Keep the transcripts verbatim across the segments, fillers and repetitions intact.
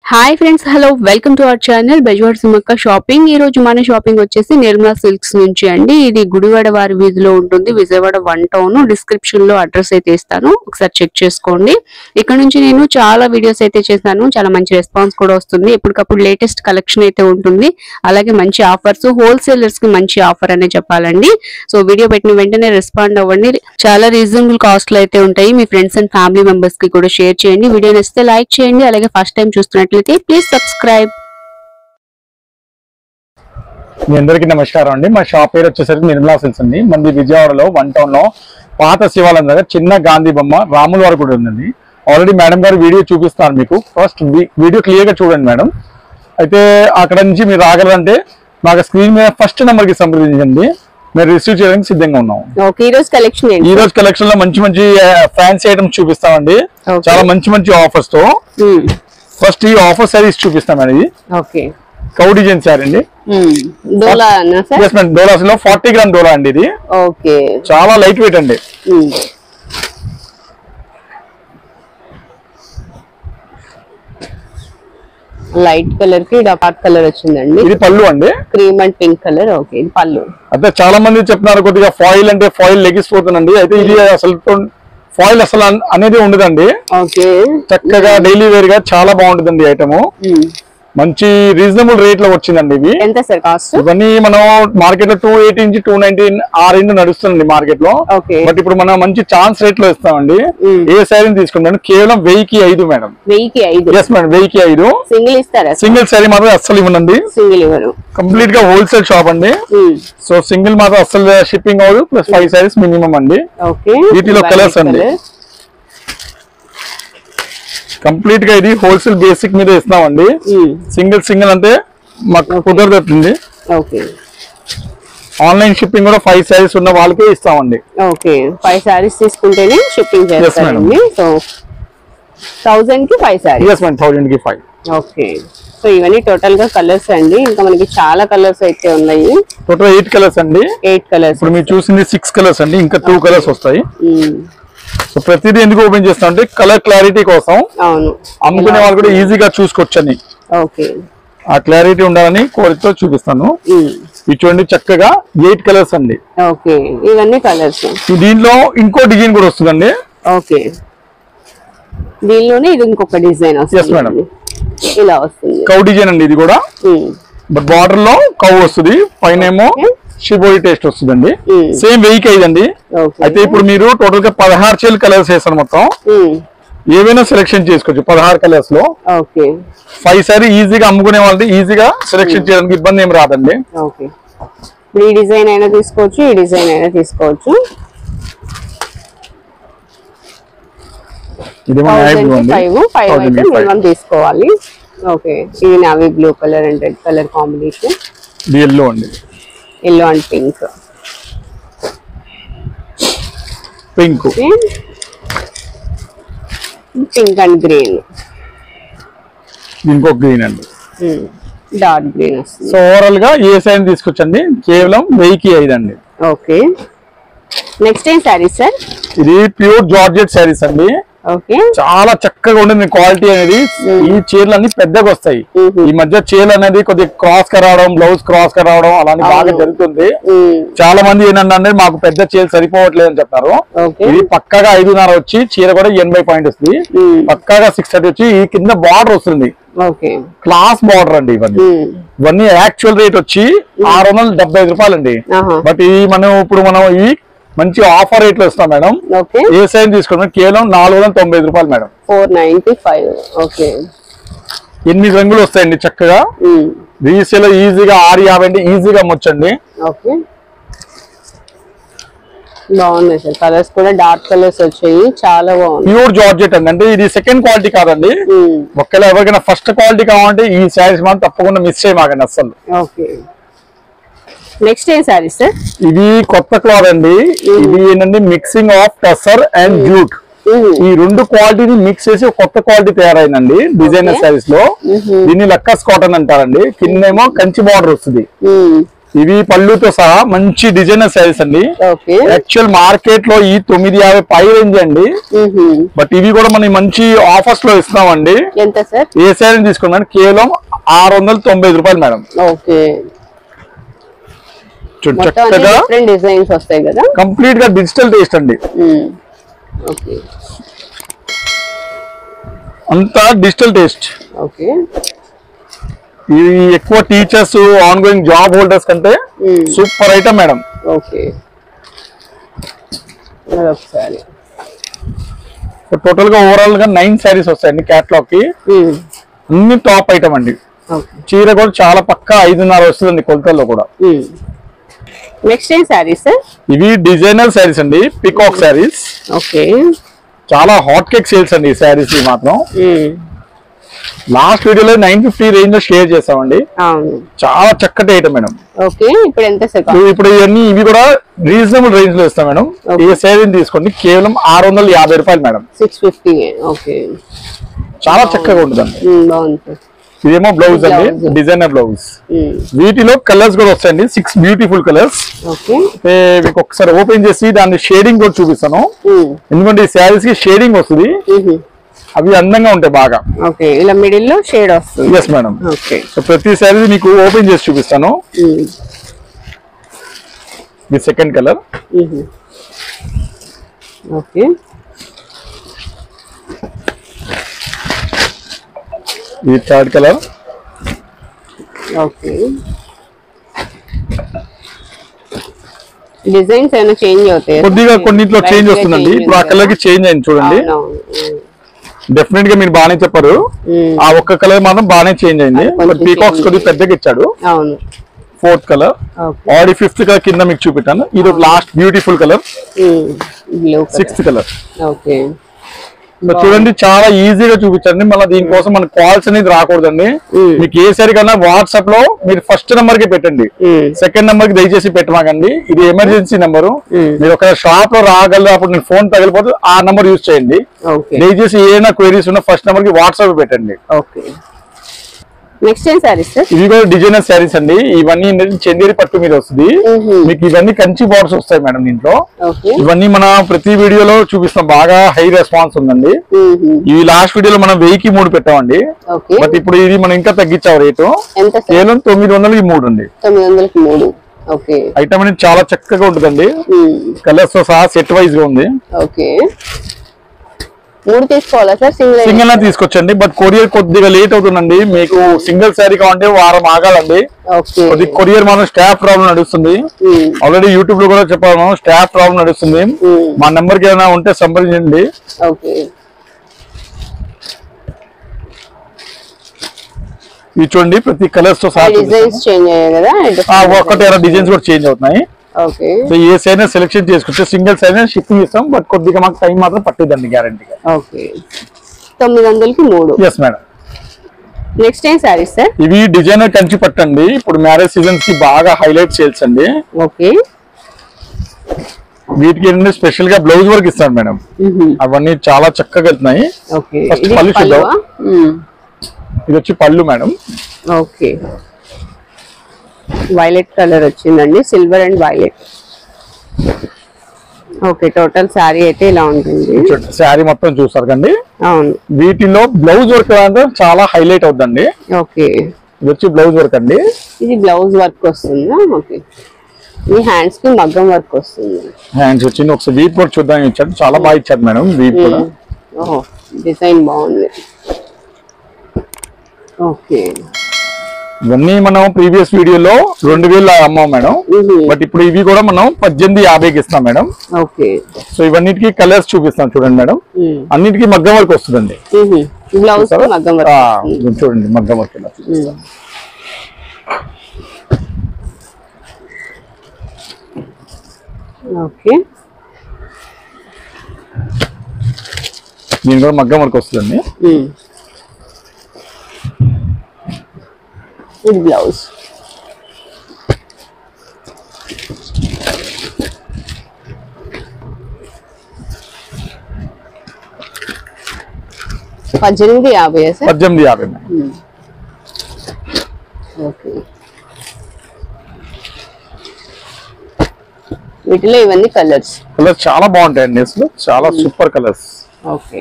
Hi friends, hello, welcome to our channel Bezawada Sumakka shopping. ఈ రోజు మన షాపింగ్ వచ్చేసి నిర్మలా సిల్క్స్ నుంచి అండి. ఇది గుడివాడ వారి వీధిలో ఉంటుంది, విజయవాడ వన్ టౌన్. డిస్క్రిప్షన్ లో అడ్రస్ అయితే ఇస్తాను, ఒకసారి చెక్ చేసుకోండి. ఇక్కడ నుంచి నేను చాలా వీడియోస్ అయితే చేశాను, చాలా మంచి రెస్పాన్స్ కూడా వస్తుంది. ఎప్పటికప్పుడు లేటెస్ట్ కలెక్షన్ అయితే ఉంటుంది, అలాగే మంచి ఆఫర్స్, హోల్సేలర్స్ కి మంచి ఆఫర్ అనే చెప్పాలండి. సో వీడియో పెట్టిన వెంటనే రెస్పాండ్ అవ్వండి. చాలా రీజనబుల్ కాస్ట్ లో అయితే ఉంటాయి. మీ ఫ్రెండ్స్ అండ్ ఫ్యామిలీ మెంబర్స్ కి కూడా షేర్ చేయండి. వీడియో నచ్చితే లైక్ చేయండి, అలాగే ఫస్ట్ టైం చూస్తున్నట్లయితే ప్లీజ్ సబ్స్క్రైబ్. మీ అందరికీ నమస్కారం అండి. మా షాప్ పేరు వచ్చేసరికి నిర్మలా సిల్క్స్ అండి. మంది విజయవాడలో వన్ టౌన్ లో పాత శివాలయం దగ్గర చిన్న గాంధీ బొమ్మ రాముల వారు కూడా ఉందండి. ఆల్రెడీ మేడం గారు వీడియో చూపిస్తారు మీకు. ఫస్ట్ వీడియో క్లియర్ గా చూడండి మేడం. అయితే అక్కడ నుంచి మీరు రాగలంటే మాకు స్క్రీన్ మీద ఫస్ట్ నెంబర్ కి సంప్రదించండి, మేము రిసీవ్ చేయడానికి సిద్ధంగా ఉన్నాం. ఈ రోజు కలెక్షన్ ఈ రోజు కలెక్షన్ లో మంచి మంచి ఫ్యాన్సీ ఐటమ్స్ చూపిస్తామండి, చాలా మంచి మంచి ఆఫర్స్ తో. ఫస్ట్ ఈ ఆఫర్ సారీస్ చూపిస్తాం మేడం. ఇది ఓకే కౌ డిజైన్ సారీ అండి. డోలా డోలాస్ లో ఫార్టీ గ్రామ్ డోలా అండి. ఇది ఓకే చాలా లైట్ వెయిట్ అండి. లైట్ కలర్ కి డార్క్ కలర్ వచ్చిందండి. ఇది పళ్ళు అండి, cream and pink colour. Okay, ఇది పళ్ళు. అయితే చాలా మంది చెప్తున్నారు కొద్దిగా ఫాయిల్ అంటే ఫాయిల్ లెగిసిపోతుందండి. అయితే ఇది అసలు ఫాయిల్ అసలు అనేది ఉండదండి. చక్కగా డైలీ వేర్ గా చాలా బాగుంటుందండి ఐటమ్. మంచి రీజనబుల్ రేట్ లో వచ్చిందండి. ఇవి ఎంత సార్ కాస్ట్? ఇవన్నీ మనం మార్కెట్ లో టూ ఎయిటీ నుంచి టూ నైన్టీన్ ఆ రేంజ్ నడుస్తుంది మార్కెట్ లో. బట్ ఇప్పుడు మనం మంచి ఛాన్స్ రేట్ లో ఇస్తామండి. ఏ శారీ తీసుకుంటాను కేవలం వెయ్యికి ఐదు మేడం. వెయ్యికి ఐదు ఎస్ మేడం, వెయ్యికి ఐదు. సింగిల్ ఇస్తారా? సింగిల్ శారీ మాత్రం అస్సలు ఇవ్వనండి. సింగిల్ ఇవ్వరు, కంప్లీట్ గా హోల్సేల్ షాప్ అండి. సో సింగిల్ మాత్రం అస్సలు షిప్పింగ్ అవ్వదు, ప్లస్ ఫైవ్ శారీస్ మినిమం అండి. వీటిలో కలర్స్ అండి. కంప్లీట్ గా ఇది హోల్సేల్ బేసిక్ మీద ఇస్తామండి. సింగిల్ సింగిల్ అంటే మాకు కుదరదండి. ఆన్లైన్ షిప్పింగ్ కూడా ఫైవ్ శారీస్ ఉన్న వాళ్ళకే ఇస్తామండి. ఓకే, ఫైవ్ శారీస్ తీసుకుంటేనే షిప్పింగ్ చేస్తామండి. సో థౌసండ్ కి five saris. Yes madam, thousand కి ఫైవ్. ఓకే, సో ఇవన్నీ టోటల్ గా కలర్స్ అండి. ఇంకా మనకి చాలా కలర్స్ అయితే ఉన్నాయి. టోటల్ ఎయిట్ కలర్స్ అండి. Eight colours. ఇప్పుడు మీరు చూసింది సిక్స్ కలర్స్ అండి, ఇంకా టూ కలర్స్ వస్తాయి. సో ప్రతిదీ ఎందుకు ఓపెన్ చేస్తాం అంటే కలర్ క్లారిటీ కోసం. అవును, అమ్ముకునే వాళ్ళు కూడా ఈజీగా చూసుకోవచ్చని, ఓకే, ఆ క్లారిటీ ఉండాలని కోరికతో చూపిస్తాను. ఇవి చూడండి, చక్కగా ఎయిట్ కలర్స్ అండి. ఓకే, ఇవన్నీ కలర్స్. దీంట్లో ఇంకో డిజైన్ కూడా వస్తుందండి. ఓకే, దీనిలోనే ఇది ఇంకొక డిజైన్ వస్తుంది. ఇలా వస్తుంది కౌ డిజైన్ అండి. ఇది కూడా బట్ బార్డర్ లో కౌ వస్తుంది, పైన ఏమో షిబోరి టేస్ట్ వస్తుందండి. సేమ్ వెయ్యికి ఐదు అండి. అయితే ఇప్పుడు మీరు టోటల్ గా పదహారు చేలు కలర్స్ వేస్తారు. మొత్తం ఏవైనా సెలెక్షన్ చేసుకోవచ్చు పదహారు కలర్స్ లో. ఫైవ్ సారీ ఈజీగా అమ్ముకునే వాళ్ళది ఈజీగా సెలెక్షన్ చేయడానికి ఇబ్బంది ఏం రాదండి. ఈ డిజైన్ అయినా తీసుకోవచ్చు, ఈ డిజైన్ అయినా తీసుకోవచ్చు. ఇది తీసుకోవాలి. ఓకే, ఇది navy blue colour and red colour combination. Yellow అండి, yellow and pink. Pink pink and green. ఇంకో గ్రీన్ అండి, డార్క్ గ్రీన్. సో ఓవరాల్ గా ఏ సైజ్ తీసుకొచ్చండి కేవలం వెయ్యికి ఐదు అండి. ఓకే, నెక్స్ట్ ఏం శారీస్ సార్? ఇది ప్యూర్ జార్జెట్ శారీస్ అండి. చాలా చక్కగా ఉంటుంది క్వాలిటీ అనేది. ఈ చీరలు అన్ని పెద్దగా వస్తాయి. ఈ మధ్య చీరలు అనేది కొద్దిగా క్రాస్ గా రావడం, బ్లౌజ్ క్రాస్ గా రావడం అలాంటి బాగా జరుగుతుంది. చాలా మంది ఏంటంటే మాకు పెద్ద చీరలు సరిపోవట్లేదు అని చెప్తారు. ఇది పక్కాగా ఐదున్నర వచ్చి చీర కూడా ఎనభై పాయింట్ వస్తుంది. పక్కాగా సిక్స్ థర్టీ వచ్చి ఈ కింద బార్డర్ వస్తుంది, క్లాస్ బార్డర్ అండి. ఇవన్నీ ఇవన్నీ యాక్చువల్ రేట్ వచ్చి ఆరు వందల డెబ్బై ఐదు రూపాయలు అండి. బట్ ఈ మనం ఇప్పుడు మనం ఈ మంచి ఆఫర్ రేట్ లో ఇస్తాం మేడం. ఏ సైజ్ తీసుకుంటాం కేవలం నాలుగు వందల తొంభై ఐదు రూపాయలు madam. Four ninety five. Okay, ఎనిమిది రంగులు వస్తాయండి చక్కగా. రీసేల్ ఈజీగా ఆరు యాభై అండి, ఈజీగా అమ్మొచ్చండి. ఓకే, బాగున్నాయి సార్. కలర్స్ కూడా డార్క్ కలర్స్ వచ్చాయి, చాలా బాగుంది. ప్యూర్ జార్జెట్ అండి. అంటే ఇది సెకండ్ క్వాలిటీ కాదండి. ఒకవేళ ఎవరికైనా ఫస్ట్ క్వాలిటీ కావాలంటే ఈ శారీస్ మనం తప్పకుండా మిస్ చేయమాకండి అసలు. ఓకే, నెక్స్ట్ ఏం సారీ సార్? ఇది కొత్త క్లాత్ అండి. ఇది ఏంటంటే mixing of tussar and jute. ఈ రెండు క్వాలిటీని మిక్స్ చేసి కొత్త క్వాలిటీ తయారైందండి డిజైనర్ శారీస్ లో. దీన్ని లక్కస్ కాటన్ అంటారండి. కిందేమో కంచి బార్డర్ వస్తుంది. ఇవి పళ్ళుతో సహా మంచి డిజైనర్ శారీస్ అండి. యాక్చువల్ మార్కెట్ లో ఈ తొమ్మిది యాభై పై రేంజ్ అండి. బట్ ఇవి కూడా మనం మంచి ఆఫర్స్ లో ఇస్తున్నామండి. ఎంత సార్? ఏ శారీ తీసుకున్నాం కేవలం ఆరు వందల తొంభై ఐదు రూపాయలు మేడం. ఓకే, చక్కగా డిజైన్స్ వస్తాయి కదా, కంప్లీట్ గా డిజిటల్ టేస్ట్ అండి. ఓకే, అంతా డిజిటల్ టేస్ట్. ఓకే, ఇది ఎక్కువ teachers on going job holders కంటే super item madam. Okay, total గా ఓవరాల్ గా నైన్ శారీస్ వస్తాయండి క్యాటలాగ్ కి. అన్ని టాప్ ఐటమ్ అండి. చీర కూడా చాలా పక్కా ఐదున్నర వస్తుందండి కొలతల్లో కూడా. నెక్స్ట్ ఏం శారీస్? ఇవి డిజైనర్ శారీస్ అండి, పికాక్ శారీస్. ఓకే, చాలా హాట్ కేక్ సేల్స్ అండి ఈ శారీస్ మాత్రం. లాస్ట్ వీడియోలో నైన్ ఫిఫ్టీ రేంజ్ లో షేర్ చేసామండి. చాలా చక్కటి ఐటమ్ మేడం. ఓకే, ఇప్పుడు ఎంత సెకండ్? ఇప్పుడు ఇవన్నీ ఇవి కూడా రీజనబుల్ రేంజ్ లో ఇస్తాం మేడం. ఏ శారీని తీసుకోండి కేవలం ఆరు వందల యాభై రూపాయలు మేడం. Six fifty. ఓకే, చాలా చక్కగా ఉంటుందండి. బాగుంది. ఇదేమో బ్లౌజ్ అండి, డిజైనర్ బ్లౌజ్. వీటిలో కలర్స్ కూడా వస్తాయండి, సిక్స్ బ్యూటిఫుల్ కలర్స్. మీకు ఒకసారి ఓపెన్ చేసి దాన్ని షేడింగ్ కూడా చూపిస్తాను, ఎందుకంటే ఈ శారీస్ కి షేడింగ్ వస్తుంది, అవి అందంగా ఉంటాయి బాగా. ఓకే, ఇలా మిడిల్ లో షేడ్ వస్తుంది. Yes madam. ఓకే, సో ప్రతి శారీ మీకు ఓపెన్ చేసి చూపిస్తాను. ఇది సెకండ్ కలర్. ఓకే, ఇది థర్డ్ కలర్. ఓకే, డిజైన్స్ ఏమైనా చేంజ్ అవుతాయి? కొద్దిగా కొన్నిట్లో చేంజ్ వస్తుందండి. ఇప్పుడు ఆ కలర్ కి చేంజ్ అయింది చూడండి. డెఫినెట్ గా మీరు బాగానే చెప్పారు, ఆ ఒక్క కలర్ మాత్రం బాగానే చేంజ్ అయింది. పీకాక్స్ కొద్దిగా పెద్దగా ఇచ్చాడు. Fourth colour. Already fifth colour కింద మీకు చూపెట్టాను. ఇది last beautiful colour, sixth colour. చూడండి, చాలా ఈజీగా చూపించండి. మళ్ళీ దీనికోసం మన కాల్స్ అనేది రాకూడదండి. మీకు ఏ సరి కన్నా వాట్సాప్ లో మీరు ఫస్ట్ నెంబర్ కి పెట్టండి, సెకండ్ నెంబర్ కి దయచేసి పెట్టమాకండి. ఇది ఎమర్జెన్సీ నెంబరు. మీరు ఒక షాప్ లో రాగలరు, అప్పుడు నేను ఫోన్ తగిలిపోతే ఆ నెంబర్ యూజ్ చేయండి. దయచేసి ఏదైనా క్వైరీస్ ఉన్న ఫస్ట్ నెంబర్ కి వాట్సాప్ పెట్టండి. నెక్స్ట్ ఏం సారీస్? ఇవి కూడా డిజైనర్ శారీస్ అండి. ఇవన్నీ చందేరి పట్టు మీద వస్తుంది మీకు. ఇవన్నీ కంచి బార్డర్స్ వస్తాయి మేడం దీంట్లో. ఇవన్నీ మన ప్రతి వీడియోలో చూపిస్తాం, బాగా హై రెస్పాన్స్ ఉందండి. ఇవి లాస్ట్ వీడియోలో మనం వెయ్యికి మూడు పెట్టామండి, బట్ ఇప్పుడు ఇది మనం ఇంకా తగ్గించాం రేటు. కేవలం తొమ్మిది వందలకి మూడు అండి. ఐటమ్ అనేది చాలా చక్కగా ఉంటుందండి, కలర్స్ తో సహా సెట్ వైజ్ గా ఉంది. మూడు తీసుకోవాలా సార్? సింగిల్ సింగిల్ తీసుకొచ్చండి, బట్ కొరియర్ కొద్దిగా లేట్ అవుతుందండి. మీకు సింగిల్ శారీ కావాలంటే వారం ఆగాలండి. కొరియర్ మనం స్టాఫ్ ప్రాబ్లం నడుస్తుంది. ఆల్రెడీ యూట్యూబ్ లో కూడా చెప్పాను, స్టాఫ్ ప్రాబ్లం నడుస్తుంది. మా నెంబర్ కి ఏమైనా ఉంటే సంప్రదించండి. ఇవి చూడండి, ప్రతి కలర్స్ తో సహా ఒకటి డిజైన్స్ కూడా చేంజ్ అవుతున్నాయి. ఏ సైజ్ సెలెక్షన్ చేసుకుంటే సింగిల్ సైజ్ షిప్పింగ్ ఇస్తాం, బట్ కొద్దిగా మాకు టైం మాత్రం పట్టిద్దండి గ్యారంటీగా. తొమ్మిది వందలకి మూడు. Yes madam. నెక్స్ట్ ఏం సారీస్ సార్? ఇవి డిజైనర్ కంచి పట్టండి. ఇప్పుడు మ్యారేజ్ సీజన్స్ కి బాగా హైలైట్ సేల్స్ అండి. ఓకే, వీటికి ఏంటంటే స్పెషల్ గా బ్లౌజ్ వర్క్ ఇస్తాను మేడం. అవన్నీ చాలా చక్కగా వెళ్తున్నాయి. ఫస్ట్ పళ్ళు చూద్దాం. ఇది వచ్చి పళ్ళు మేడం. ఓకే, వైలెట్ కలర్ వచ్చిందండి, silver and violet. Okay, total sari అయితే ఇలా ఉంటుంది. శారీ మొత్తం చూసారు కండి. అవును, వీటిలో బ్లౌజ్ వర్క్ అంటే చాలా హైలైట్ అవుతుందండి. ఓకే, ఇది వచ్చి బ్లౌజ్ వర్క్ అండి. ఇది బ్లౌజ్ వర్క్ వస్తుందా? ఓకే, ఈ హ్యాండ్స్ కి మగ్గం వర్క్ వస్తుంది. హ్యాండ్స్ వచ్చింది. ఒకసారి వీప్ కూడా చూద్దాం ఇచ్చాడు, చాలా బాగా ఇచ్చాడు మేడం వీప్ కూడా. ఓహో, డిజైన్ బాగుంది. ఓకే, ఇవన్నీ మనం ప్రీవియస్ వీడియోలో రెండు వేలు అమ్మాం మేడం, బట్ ఇప్పుడు ఇవి కూడా మనం పద్దెనిమిది యాభైకి ఇస్తాం మేడం. ఓకే, సో ఇవన్నిటికీ కలర్స్ చూపిస్తాం చూడండి మేడం. అన్నిటికీ మగ్గం వర్క్ వస్తుందండి. చూడండి మగ్గం వర్క్ ఇలా చూపిస్తాం. ఓకే, దీని కూడా మగ్గం వర్క్ వస్తుందండి. ఇది బ్లౌజ్. పద్దెనిమిది యాభై పద్దెనిమిది యాభై ఓకే, వీటిలో ఇవన్నీ కలర్స్ కలర్స్ చాలా బాగుంటాయండి అసలు చాలా super colours. Okay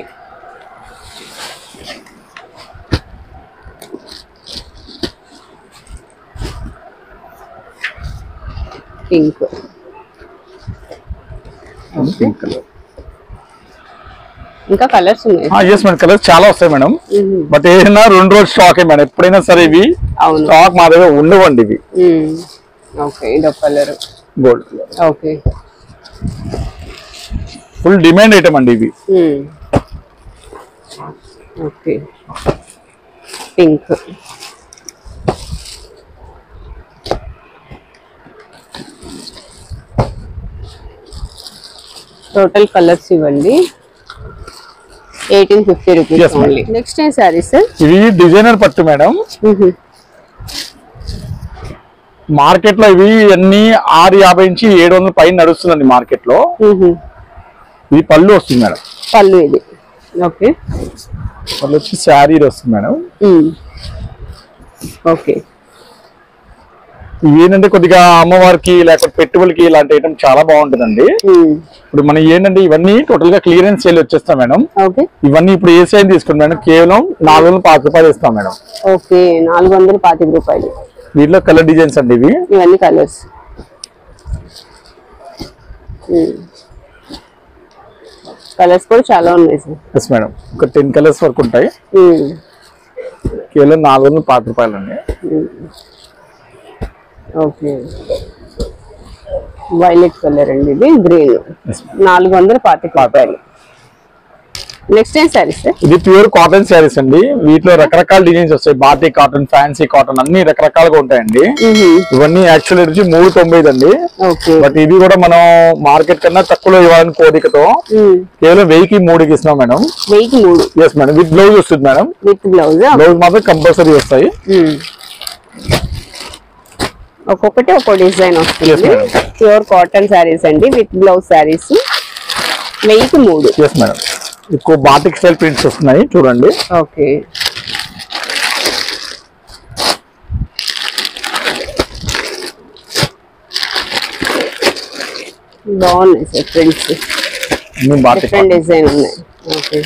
pink pink colour ఇంకా కలర్స్ ఉన్నాయి. ఎస్ మేడం కలర్స్ చాలా వస్తాయి మేడం. బట్ ఏదైనా రెండు రోజులు స్టాక్ మేడం ఎప్పుడైనా సరే ఇవి స్టాక్ మా దగ్గర ఉండవండి ఇవి. ఓకే ఇది colour gold okay full demand item అండి ఇవి. ఓకే పింక్ టోటల్ కలర్స్ ఇవ్వండి. Eighteen fifty rupees only. Next ఏం సారీస్ ఇవి డిజైనర్ పట్టు మేడం. మార్కెట్ లో ఇవి అన్ని ఆరు యాభై నుంచి ఏడు వందల పైన నడుస్తుందండి మార్కెట్ లో. ఇది పళ్ళు వస్తుంది మేడం. పళ్ళు ఇది ఓకే పళ్ళు వచ్చి శారీ వస్తుంది మేడం. ఓకే ఏంటంటే కొద్దిగా అమ్మవారికి లేకపోతే పెట్టుబడికి ఇలాంటి ఐటమ్ చాలా బాగుంటుందండి. ఇప్పుడు మనం ఏంటంటే ఇవన్నీ టోటల్ గా క్లియరెన్స్ సేల్ వచ్చేస్తాం మేడం. ఇవన్నీ ఇప్పుడు ఏ సైజ్ తీసుకుంటాం మేడం కేవలం నాలుగు వందల పాతిక రూపాయలు ఇస్తాం మేడం. ఓకే నాలుగు వందల పాతిక రూపాయలు. వీటిలో కలర్ డిజైన్స్ అండి ఇవి. ఇవన్నీ కలర్స్ కలర్స్ కూడా చాలా ఉన్నాయి సార్. ఎస్ మేడం ఒక టెన్ కలర్స్ వరకు ఉంటాయి. కేవలం నాలుగు వందల పాతిక రూపాయలు అండి. ఓకే వైలెట్ కలర్ అండి ఇది గ్రీన్ నాలుగు వందల పాతిక రూపాయలు. నెక్స్ట్ ఏం సారీస్ ఇది ప్యూర్ కాటన్ సారీస్ అండి. వీటిలో రకరకాల డిజైన్స్ వస్తాయి. బాటిక్ కాటన్ ఫ్యాన్సీ కాటన్ అన్ని రకరకాలుగా ఉంటాయండి. ఇవన్నీ యాక్చువల్ వచ్చి మూడు తొంభై అండి. బట్ ఇది కూడా మనం మార్కెట్ కన్నా తక్కువలో ఇవ్వాలని కోరికతో కేవలం వెయ్యికి మూడుకి ఇస్తున్నాం మేడం. వెయ్యికి మూడు ఎస్ మేడం విత్ బ్లౌజ్ వస్తుంది మేడం. విత్ బ్లౌజ్ బ్లౌజ్ మాత్రం కంపల్సరీ వస్తాయి. ఒక్కొక్కటి ఒక్కో డిజైన్ వస్తుంది. ప్యూర్ కాటన్ శారీస్ అండి విత్ బ్లౌజ్ శారీస్ వెయ్యికి మూడు. ఎస్ మేడం ఎక్కువ బాటిక్ స్టైల్ ప్రింట్స్ వస్తున్నాయి చూడండి. ఓకే బాగున్నాయి సార్ ప్రింట్స్ డిఫరెంట్ డిజైన్ ఉన్నాయి. ఓకే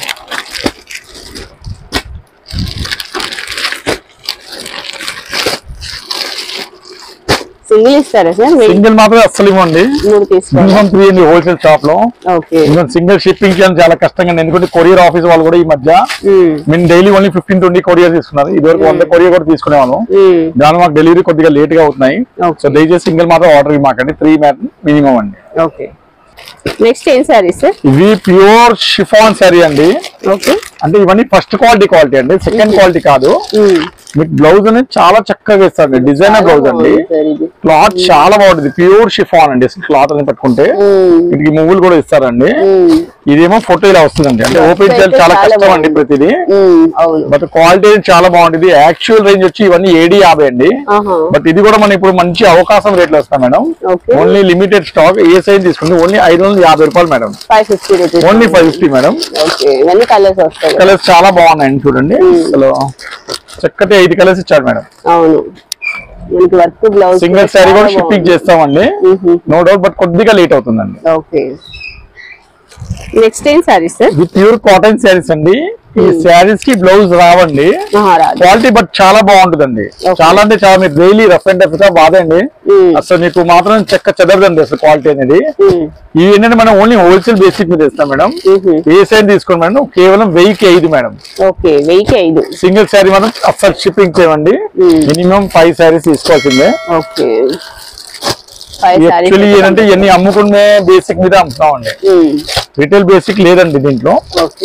సింగిల్ ఇస్తారా సార్? సింగిల్ మాత్రమే అస్సలు ఇవ్వండి. మూడు తీసుకోండి హోల్సేల్ షాప్ లో. సింగిల్ షిప్పింగ్ చేయడం చాలా కష్టంగా ఎందుకంటే కొరియర్ ఆఫీస్ వాళ్ళు కూడా ఈ మధ్య మేము daily only fifteen twenty courier తీసుకున్నారు. ఇది వరకు వంద కొరియర్ కూడా తీసుకునే వాళ్ళం. దాని మాకు డెలివరీ కొద్దిగా లేట్ గా అవుతున్నాయి. సో దయచేసి సింగిల్ మాత్రం ఆర్డర్ మాకండి. త్రీ మినిమం అండి. ఓకే నెక్స్ట్ ఏం సారీ సార్? ఇవి ప్యూర్ షిఫాన్ సారీ అండి. ఓకే అంటే ఇవన్నీ ఫస్ట్ క్వాలిటీ క్వాలిటీ అండి సెకండ్ క్వాలిటీ కాదు. మీకు బ్లౌజ్ అనేది చాలా చక్కగా ఇస్తారండి. డిజైనర్ బ్లౌజ్ అండి. క్లాత్ చాలా బాగుంటుంది. ప్యూర్ షిఫాన్ అండి. క్లాత్ అని పట్టుకుంటే వీటికి మువ్వులు కూడా ఇస్తారండి. ఇదేమో ఫోటో ఇలా వస్తుందండి. అంటే ఓపెన్ చేయాలి చాలా కష్టం అండి ప్రతిదీ. బట్ క్వాలిటీ చాలా బాగుంటుంది. యాక్చువల్ రేంజ్ వచ్చి ఇవన్నీ ఏడు యాభై అండి. బట్ ఇది కూడా మనం ఇప్పుడు మంచి అవకాశం రేట్లు వస్తాం మేడం. ఓన్లీ లిమిటెడ్ స్టాక్ ఏ సైజ్ తీసుకుంటే ఓన్లీ ఐదు వందల యాభై రూపాయలు madam. Only five fifty madam. Colours చాలా బాగున్నాయండి చూడండి. అసలు చక్కటి ఐదు కలర్స్ ఇచ్చాడు మేడం. అవును సింగిల్ సారీ కూడా షిప్పింగ్ చేస్తామండి. నో డౌట్ బట్ కొద్దిగా లేట్ అవుతుందండి. ఓకే నెక్స్ట్ ఏం సారీస్ సార్? ఇది ప్యూర్ కాటన్ సారీస్ అండి. ఈ శారీస్ కి బ్లౌజ్ రావండి. క్వాలిటీ బట్ చాలా బాగుంటుందండి. చాలా అంటే చాలా మీరు డైలీ రఫ్ అండ్ టఫ్ గా బాదండి. అసలు మీకు మాత్రం చెక్క చెదరదండి అసలు క్వాలిటీ అనేది. ఇవి ఏంటంటే మనం ఓన్లీ హోల్సేల్ బేసిక్ మీద ఇస్తాం మేడం. ఏ సైజ్ తీసుకోండి మేడం కేవలం వెయ్యికి ఐదు మేడం. ఓకే వెయ్యికి ఐదు. సింగిల్ శారీ మనం అసలు షిప్పింగ్ చేయండి. మినిమం ఫైవ్ శారీస్ తీసుకోవాల్సిందే. ఓకే యాక్చువల్లీ ఏంటంటే ఇవన్నీ అమ్ముకునే బేసిక్ మీద అమ్ముతామండి. రిటైల్ బేసిక్ లేదండి దీంట్లో. ఓకే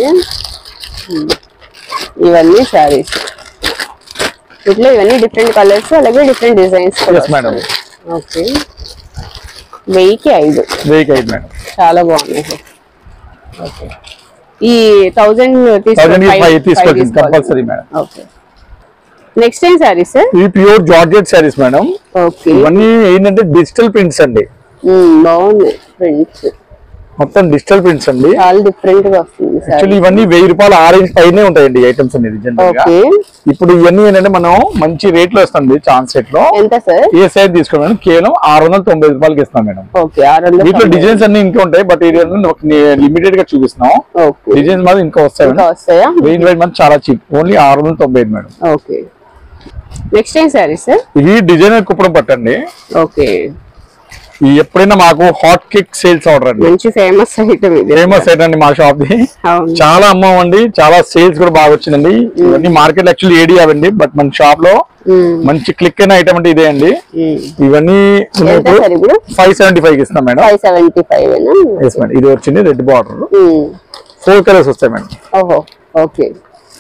ఇవన్నీ శారీస్ ఇట్లా ఇవన్నీ డిఫరెంట్ కలర్స్ అలాగే డిఫరెంట్ డిజైన్స్. మేడం ఓకే వెయ్యికి ఐదు. వెయ్యికి ఐదు మేడం. చాలా బాగున్నాయి సార్. ఓకే ఈ థౌసండ్ తీసుకోవాలి కంపల్సరీ మేడం. ఓకే నెక్స్ట్ ఏం సారీస్ సార్? ఈ pure georgette saris madam. Okay ఇవన్నీ ఏంటంటే డిజిటల్ ప్రింట్స్ అండి. బాగుంది ప్రింట్స్. మొత్తం డిజిటల్ ప్రింట్స్ అండి, చాలా డిఫరెంట్ గా వస్తుంది. యాక్చువల్లీ ఇవన్నీ వెయ్యి రూపాయలు ఆరేంజ్ పైనే ఉంటాయండి ఐటమ్స్ అనేది జనరల్ గా. ఇప్పుడు ఇవన్నీ ఏంటంటే మనం మంచి రేట్ లో వస్తుంది, ఛాన్స్ రేట్ లో. ఎంత సార్? ఏ సైజ్ తీసుకోవడం కేవలం ఆరు వందల తొంభై రూపాయలకి ఇస్తాం మేడం. వీటిలో డిజైన్స్ అన్ని ఇంకా ఉంటాయి, బట్ ఇది లిమిటెడ్ గా చూపిస్తున్నాం. డిజైన్స్ మాత్రం ఇంకా వస్తాయి. రేంజ్ వైజ్ మాత్రం చాలా చీప్, ఓన్లీ ఆరు వందల తొంభై ఐదు మేడం. ఓకే, నెక్స్ట్ ఏం సారీ సార్? ఇది డిజైనర్ కుప్పడం పట్టండి. ఓకే, ఎప్పుడైనా మాకు హాట్ కేక్ సేల్స్ ఆర్డర్ అండి, మంచి ఫేమస్ ఐటమ్ ఇది. ఫేమస్ ఐటమ్ అండి మా షాప్ ది. చాలా అమ్మామండి, చాలా సేల్స్ కూడా బాగా వచ్చిందండి. ఇవన్నీ మార్కెట్ యాక్చువల్లీ ఏడి అవండి, బట్ మన షాప్ లో మంచి క్లిక్ అయిన ఐటమ్ అంటే ఇదే అండి. ఇవన్నీ ఫైవ్ సెవెంటీ ఫైవ్ కి ఇస్తాం మేడం. ఫైవ్ సెవెంటీ ఫైవ్ ఇది వచ్చింది రెడ్ బార్డర్, ఫోర్ కలర్స్ వస్తాయి మేడం. ఓహో, ఓకే,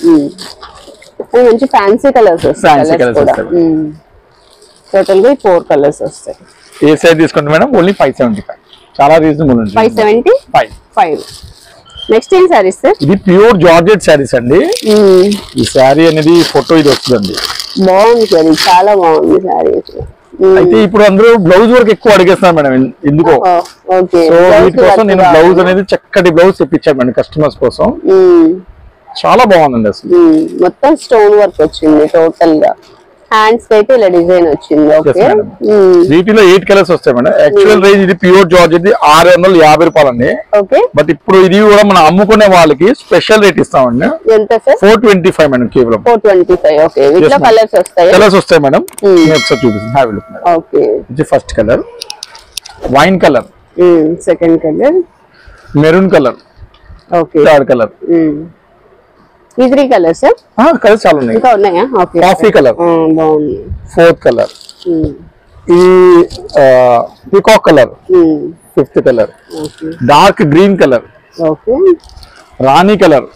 మంచి ఫ్యాన్సీ కలర్స్ వస్తాయి. టోటల్ గా ఫోర్ కలర్స్ వస్తాయి. ఏ సైజ్ తీసుకుంటే madam? Only five seventy five, చాలా రీజనబుల్ ఉంది. Five seventy five five next ఏం సారీస్ సార్? ఇది ప్యూర్ జార్జెట్ శారీస్ అండి. ఈ శారీ అనేది ఫోటో ఇది వస్తుందండి, బాగుంది సార్, చాలా బాగుంది శారీ. అయితే ఇప్పుడు అందరూ బ్లౌజ్ వర్క్ ఎక్కువ అడిగేస్తున్నారు మేడం, ఎందుకో. సో వీటి కోసం నేను బ్లౌజ్ అనేది చక్కటి బ్లౌజ్ తెప్పించాను మేడం కస్టమర్స్ కోసం. చాలా బాగుందండి అసలు, మొత్తం స్టోన్ వర్క్ వచ్చింది టోటల్ గా. హ్యాండ్స్ అయితే ఇలా డిజైన్ వచ్చింది. ఓకే, వీటిలో ఎయిట్ కలర్స్ వస్తాయి మేడం. యాక్చువల్ రేంజ్ ఇది ప్యూర్ జార్జ్ ఇది ఆరు వందల యాభై రూపాయలు అండి. ఓకే, బట్ ఇప్పుడు ఇది కూడా మనం అమ్ముకునే వాళ్ళకి స్పెషల్ రేట్ ఇస్తామండి. ఎంత సార్? ఫోర్ ట్వంటీ ఫైవ్ మేడం, కేవలం ఫోర్ ట్వంటీ ఫైవ్. ఓకే, వీటిలో కలర్స్ వస్తాయి. కలర్స్ వస్తాయి మేడం, ఒకసారి చూపిస్తాను. ఓకే, ఇది first colour wine colour, second colour maroon colour, okay, third colour. ఈ త్రీ కలర్స్ కలర్స్ చాలా ఉన్నాయి, ఇంకా ఉన్నాయా? ఓకే, కాఫీ కలర్ బాగుంది. ఫోర్త్ కలర్, ఈ peacock colour fifth colour, dark green colour, okay, రాణి కలర్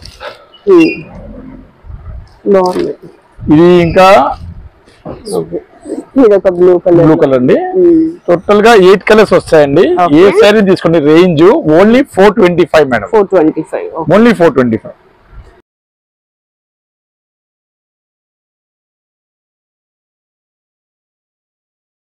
బాగుంది. ఇది ఇంకా ఇది ఒక బ్లూ కలర్, బ్లూ కలర్ అండి. టోటల్ గా ఎయిట్ కలర్స్ వస్తాయండి. ఏ సారీ తీసుకోండి range only four twenty five madam. Four twenty five only four twenty five